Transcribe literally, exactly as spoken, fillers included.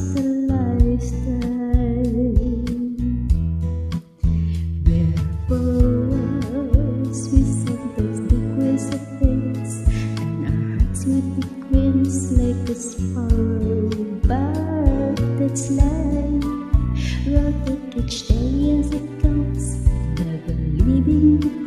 a lifetime. Where boys we sometimes do crazy things, and our hearts with the queens like a sparrow. But that's life. Rotate each day as it comes, never leaving